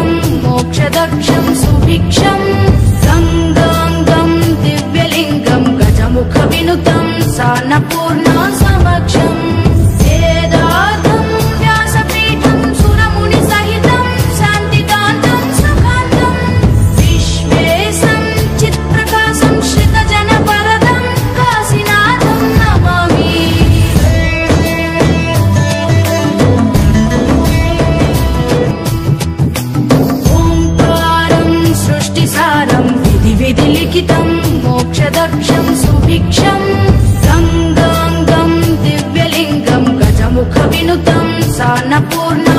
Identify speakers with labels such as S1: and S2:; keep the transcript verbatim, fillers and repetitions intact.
S1: दिव्यलिङ्गं मोक्षदक्षं सुभिक्षं गङ्गाङ्गं दिव्यलिङ्गं गजमुखविनुतं सान्नपूर्णा समक्षम् वेदार्थं व्यासपीठं सुरमुनिसहितं शान्तिकान्तं सुखान्तं विश्वेशं चित्प्रकाशं श्रितजनवरदं काशीनाथं Namami. ओंकारं सृष्टिसारं Vidhi विधिलिखितं मोक्षदक्षं सुभिक्षं गङ्गाङ्गं दिव्यलिङ्गं गजमुखविनुतं सान्नपूर्णा